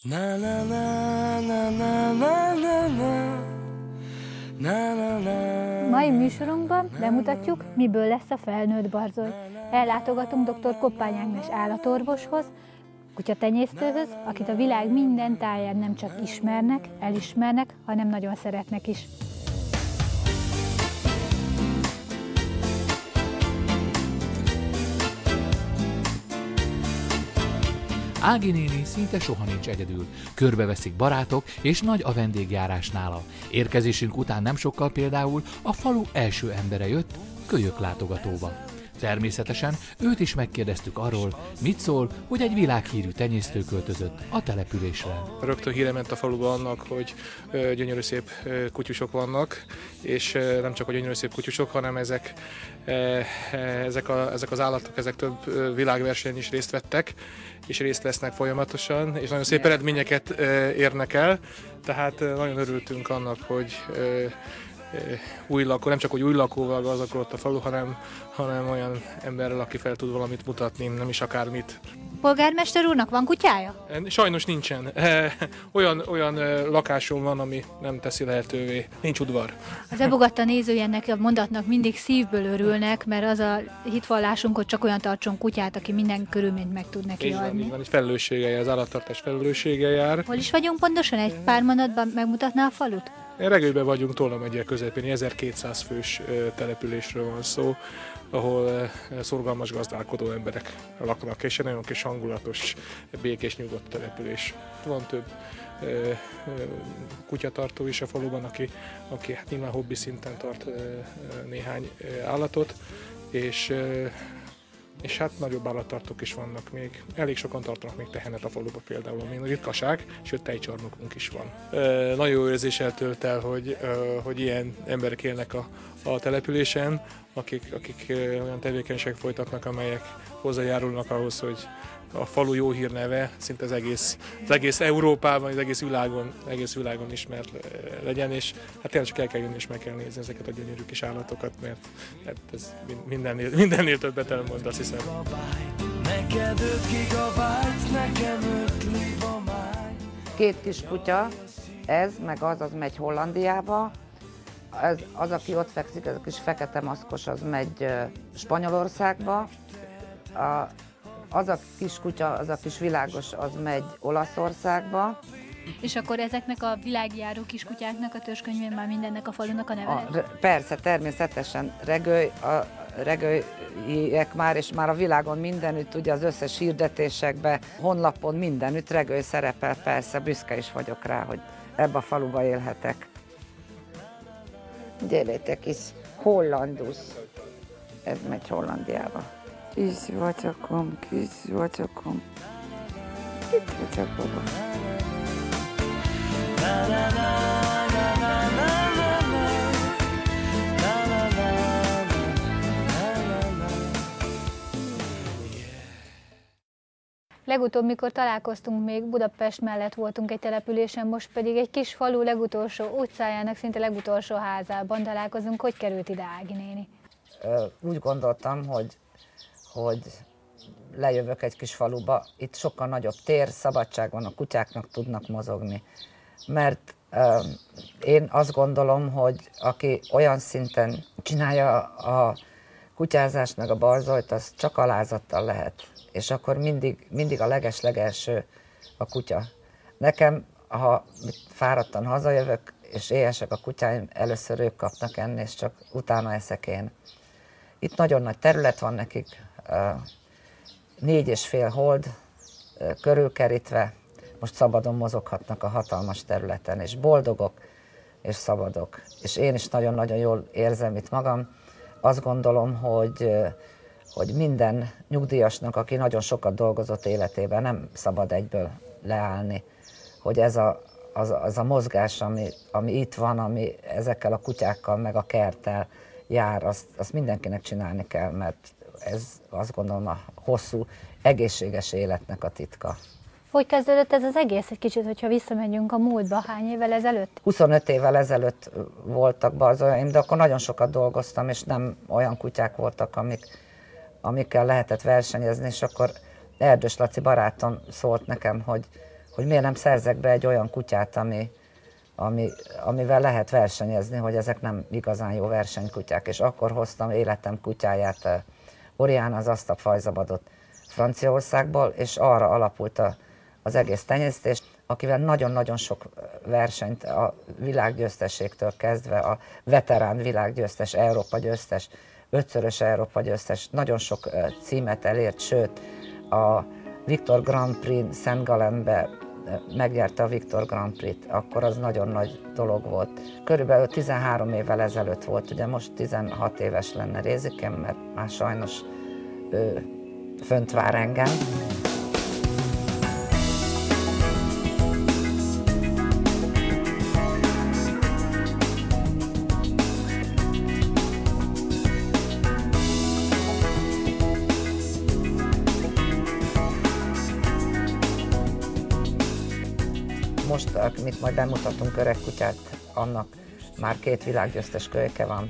Na na na na na na na na. Na, na, na. Mai műsorunkban bemutatjuk, miből lesz a felnőtt barzoly. Ellátogatunk dr. Koppány Ágnes állatorvoshoz, kutyatenyésztőhöz, akit a világ minden táján nem csak ismernek, elismernek, hanem nagyon szeretnek is. Ági néni szinte soha nincs egyedül. Körbeveszik barátok, és nagy a vendégjárás nála. Érkezésünk után nem sokkal például a falu első embere jött, kölyök látogatóba. Természetesen őt is megkérdeztük arról, mit szól, hogy egy világhírű tenyésztő költözött a településre. Rögtön híre ment a faluba annak, hogy gyönyörű szép kutyusok vannak, és nem csak a gyönyörű szép kutyusok, hanem ezek az állatok, ezek több világversenyen is részt vettek, és részt vesznek folyamatosan, és nagyon szép eredményeket érnek el, tehát nagyon örültünk annak, hogy új lakó, nem csak hogy új lakóval gazdagodott a falu, hanem olyan emberrel, aki fel tud valamit mutatni, nem is akármit. Polgármester úrnak van kutyája? Sajnos nincsen. Olyan lakásom van, ami nem teszi lehetővé. Nincs udvar. Az Ebogatta nézői ennek a mondatnak mindig szívből örülnek, mert az a hitvallásunk, hogy csak olyan tartson kutyát, aki minden körülményt meg tud neki adni. Így van, egy felelősséggel jár, az állattartás felelősséggel jár. Hol is vagyunk pontosan? Egy pár mondatban megmutatná a falut? Regőben vagyunk, Tolna megye közepén, 1200 fős településről van szó, ahol szorgalmas gazdálkodó emberek laknak, és egy nagyon kis hangulatos, békés, nyugodt település. Van több kutyatartó is a faluban, aki hát nyilván hobbi szinten tart néhány állatot, és hát nagyobb állattartók is vannak még. Elég sokan tartanak még tehenet a faluba például, ami ritkaság, sőt tejcsarnokunk is van. Nagyon jó érzéssel tölt el, hogy ilyen emberek élnek a településen, akik olyan tevékenységek folytatnak, amelyek hozzájárulnak ahhoz, hogy a falu jó hírneve szinte az egész Európában, az egész világon ismert legyen, és hát tényleg csak el kell jönni és meg kell nézni ezeket a gyönyörű kis állatokat, mert ez mindennél többet elmond, azt hiszem. Neked 5 gigabyte, nekem 5 libamáj. 2 kis kutya, ez meg az megy Hollandiába, az, aki ott fekszik, ez a kis fekete maszkos, az megy Spanyolországba, az a kis kutya, az a kis világos, az megy Olaszországba. És akkor ezeknek a világjáró kiskutyáknak a törzskönyvén már mindennek a falunak a neve? Persze, természetesen regőiek már, és már a világon mindenütt, ugye az összes hirdetésekben, honlapon mindenütt regői szerepel, persze, büszke is vagyok rá, hogy ebbe a faluba élhetek. Gyerejtek is, hollandusz, ez megy Hollandiába. Kis vacsakom, kis vacsakom. Itt vacsak baba. Legutóbb, mikor találkoztunk, még Budapest mellett voltunk egy településen, most pedig egy kis falu legutolsó utcájának, szinte legutolsó házában találkozunk. Hogy került ide Ági néni? Úgy gondoltam, hogy lejövök egy kis faluba, itt sokkal nagyobb tér, szabadság van, a kutyáknak tudnak mozogni. Mert én azt gondolom, hogy aki olyan szinten csinálja a kutyázást meg a barzolyt, az csak alázattal lehet. És akkor mindig a leges-legelső a kutya. Nekem, ha fáradtan hazajövök, és éhesek a kutyáim, először ők kapnak enni, és csak utána eszek én. Itt nagyon nagy terület van nekik, 4,5 hold körülkerítve, most szabadon mozoghatnak a hatalmas területen, és boldogok, és szabadok. És én is nagyon-nagyon jól érzem itt magam. Azt gondolom, hogy minden nyugdíjasnak, aki nagyon sokat dolgozott életében, nem szabad egyből leállni. Hogy ez az a mozgás, ami itt van, ami ezekkel a kutyákkal, meg a kerttel jár, azt mindenkinek csinálni kell, mert ez azt gondolom a hosszú, egészséges életnek a titka. Hogy kezdődött ez az egész? Egy kicsit, hogyha visszamegyünk a múltba, hány évvel ezelőtt? 25 évvel ezelőtt voltak barzolyaim, de akkor nagyon sokat dolgoztam, és nem olyan kutyák voltak, amikkel lehetett versenyezni, és akkor Erdős Laci barátom szólt nekem, hogy miért nem szerzek be egy olyan kutyát, amivel lehet versenyezni, hogy ezek nem igazán jó versenykutyák. És akkor hoztam életem kutyáját, Oriana, az Asztap fajzabadot Franciaországból, és arra alapult az egész tenyésztés, akivel nagyon-nagyon sok versenyt, a világgyőztességtől kezdve, a veterán világgyőztes, Európa győztes, 5-szörös Európa győztes, nagyon sok címet elért, sőt, a Victor Grand Prix Szent Galenbe megnyerte a Victor Grand Prix-t, akkor az nagyon nagy dolog volt. Körülbelül 13 évvel ezelőtt volt, ugye most 16 éves lenne Rézikem, mert már sajnos ő fönt vár engem. Most, amit majd bemutatunk, öreg kutyát, annak már 2 világgyőztes kölyke van,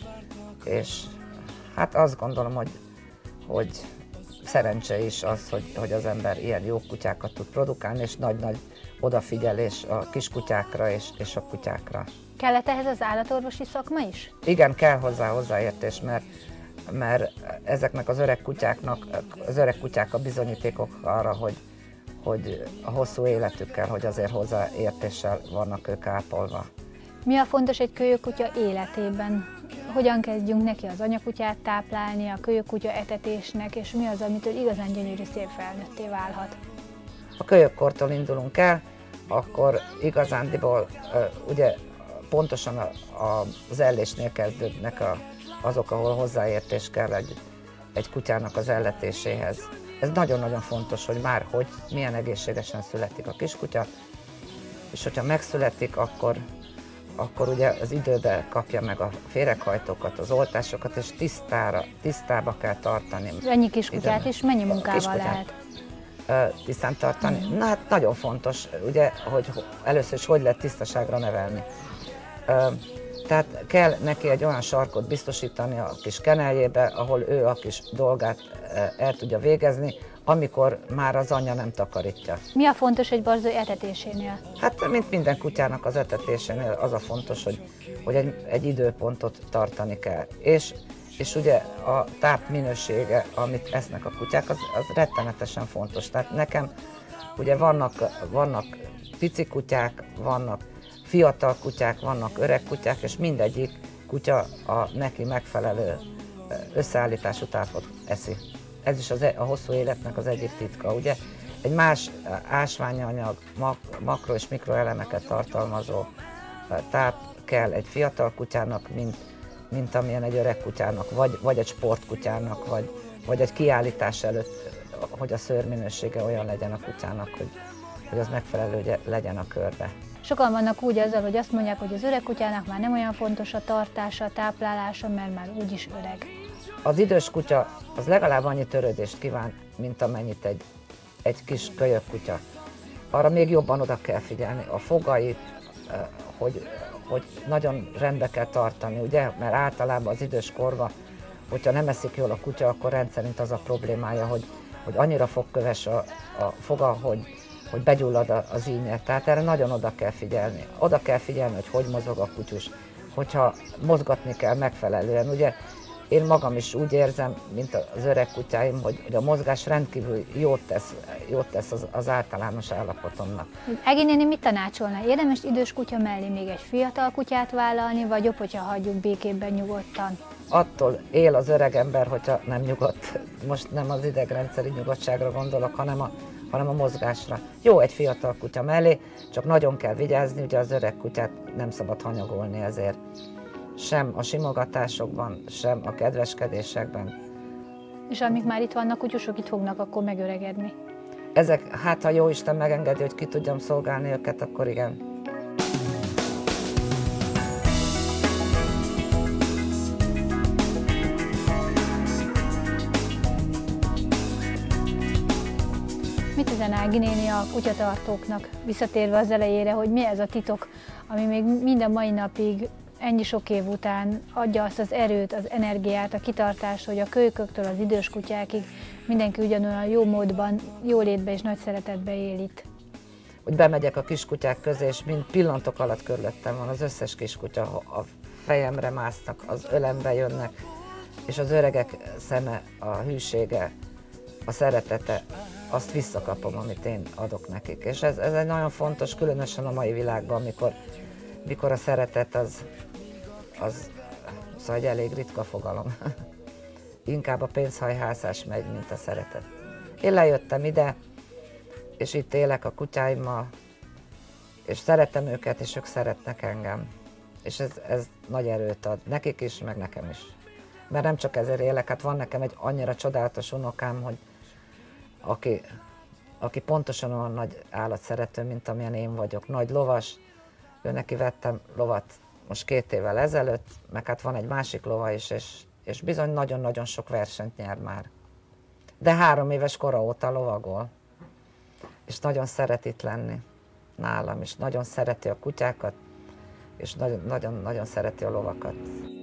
és hát azt gondolom, hogy szerencse is az, hogy az ember ilyen jó kutyákat tud produkálni, és nagy-nagy odafigyelés a kiskutyákra és a kutyákra. Kellett ehhez az állatorvosi szakma is? Igen, kell hozzáértés, mert ezeknek az öreg kutyák a bizonyítékok arra, hogy a hosszú életükkel, hogy azért hozzáértéssel vannak ők ápolva. Mi a fontos egy kölyökkutya életében? Hogyan kezdjünk neki az anyakutyát táplálni, a kölyökkutya etetésnek, és mi az, amitől igazán gyönyörű szép felnőtté válhat? A kölyökkortól indulunk el, akkor igazándiból ugye pontosan az ellésnél kezdődnek azok, ahol hozzáértés kell egy kutyának az elletéséhez. Ez nagyon-nagyon fontos, hogy milyen egészségesen születik a kiskutya, és hogyha megszületik, akkor ugye az időben kapja meg a féreghajtókat, az oltásokat, és tisztába kell tartani. Ennyi kiskutyát is mennyi munkával lehet? Tisztán tartani? Na hát nagyon fontos, ugye, hogy először is hogy lehet tisztaságra nevelni. Tehát kell neki egy olyan sarkot biztosítani a kis keneljébe, ahol ő a kis dolgát el tudja végezni, amikor már az anyja nem takarítja. Mi a fontos egy barzói etetésénél? Hát, mint minden kutyának az etetésénél az a fontos, hogy egy időpontot tartani kell. És ugye a táp minősége, amit esznek a kutyák, az rettenetesen fontos. Tehát nekem ugye vannak pici kutyák, vannak fiatal kutyák, vannak öreg kutyák, és mindegyik kutya a neki megfelelő összeállítású tápot eszi. Ez is a hosszú életnek az egyik titka, ugye? Egy más ásványanyag, makro- és mikroelemeket tartalmazó táp kell egy fiatal kutyának, mint amilyen egy öreg kutyának, vagy egy sportkutyának, vagy egy kiállítás előtt, hogy a szőrminősége olyan legyen a kutyának, hogy az megfelelő legyen a körbe. Sokan vannak úgy azzal, hogy azt mondják, hogy az öreg kutyának már nem olyan fontos a tartása, a táplálása, mert már úgyis öreg. Az idős kutya az legalább annyi törődést kíván, mint amennyit egy kis kölyök kutya. Arra még jobban oda kell figyelni. A fogait, hogy nagyon rendbe kell tartani, ugye? Mert általában az idős korban, hogyha nem eszik jól a kutya, akkor rendszerint az a problémája, hogy annyira fogköves a foga, hogy begyullad az ínye. Tehát erre nagyon oda kell figyelni. Oda kell figyelni, hogy mozog a kutyus, hogyha mozgatni kell megfelelően. Ugye én magam is úgy érzem, mint az öreg kutyáim, hogy a mozgás rendkívül jót tesz az általános állapotomnak. Ági néni mit tanácsolna? Érdemes idős kutya mellé még egy fiatal kutyát vállalni, vagy jobb, hogyha hagyjuk békében nyugodtan? Attól él az öreg ember, hogyha nem nyugodt. Most nem az idegrendszeri nyugodtságra gondolok, hanem a mozgásra. Jó egy fiatal kutya mellé, csak nagyon kell vigyázni, ugye az öreg kutyát nem szabad hanyagolni ezért. Sem a simogatásokban, sem a kedveskedésekben. És amíg már itt vannak kutyusok, itt fognak akkor megöregedni. Ezek, hát ha Jóisten megengedi, hogy ki tudjam szolgálni őket, akkor igen. Mit üzen Ági néni a kutyatartóknak, visszatérve az elejére, hogy mi ez a titok, ami még minden mai napig ennyi sok év után adja azt az erőt, az energiát, a kitartást, hogy a kölyköktől az idős kutyákig mindenki ugyanolyan jó módban, jó létben és nagy szeretetben él itt. hogy bemegyek a kiskutyák közé, és mind pillanatok alatt körülöttem van az összes kiskutya, a fejemre másznak, az ölembe jönnek, és az öregek szeme, a hűsége, a szeretete, azt visszakapom, amit én adok nekik. És ez egy nagyon fontos, különösen a mai világban, mikor a szeretet az szóval egy elég ritka fogalom. Inkább a pénzhajhászás megy, mint a szeretet. Én lejöttem ide, és itt élek a kutyáimmal, és szeretem őket, és ők szeretnek engem. És ez nagy erőt ad nekik is, meg nekem is. Mert nem csak ezért élek, hát van nekem egy annyira csodálatos unokám, hogy aki pontosan olyan nagy állatszerető, mint amilyen én vagyok. Nagy lovas, ő neki vettem lovat most 2 évvel ezelőtt, meg hát van egy másik lova is, és bizony nagyon-nagyon sok versenyt nyer már. De 3 éves kora óta lovagol, és nagyon szeret itt lenni nálam, és nagyon szereti a kutyákat, és nagyon-nagyon szereti a lovakat.